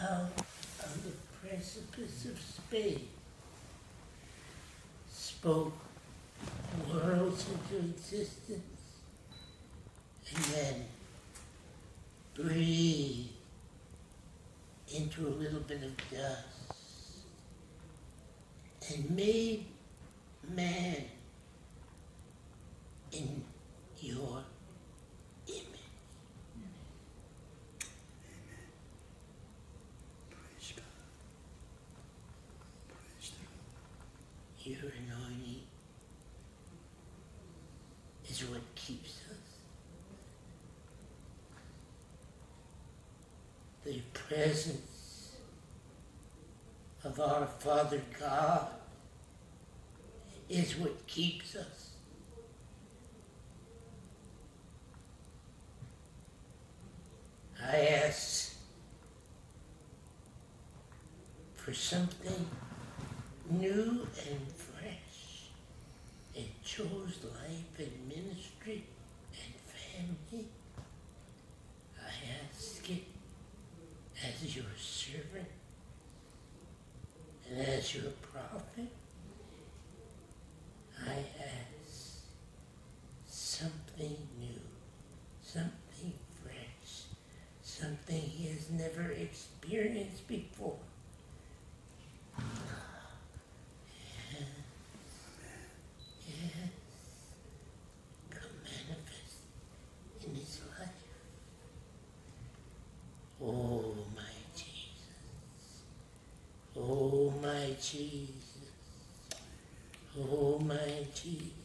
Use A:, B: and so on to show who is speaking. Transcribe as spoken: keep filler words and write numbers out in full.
A: out on the precipice of space, spoke worlds into existence, and then breathed into a little bit of dust and made man in your image.
B: Praise God. Praise God.
A: Your anointing is what keeps us. The presence of our Father God is what keeps us. I ask for something new and fresh. It chose life and ministry and family. I ask it as your servant and as your prophet. I ask something new, something fresh, something he has never experienced before. Yes, yes, come manifest in his life. Oh, my Jesus. Oh, my Jesus. Oh, my Jesus.